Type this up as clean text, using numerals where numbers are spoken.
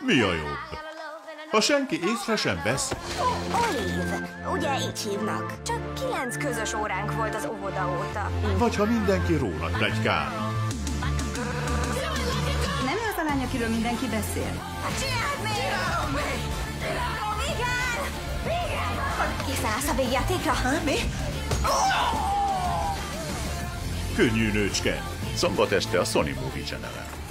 Mi a jobb? Ha senki észre sem vesz... Olive, ugye így hívnak. Csak 9 közös óránk volt az óvoda óta. Vagy ha mindenki róla pletykál. Nem az a lány, akiről mindenki beszél? Csináld még! Igen! Igen! Készen állsz a végjátékra? Mi? Könnyű nőcske. Szombat este a Sony Movie Channel-en.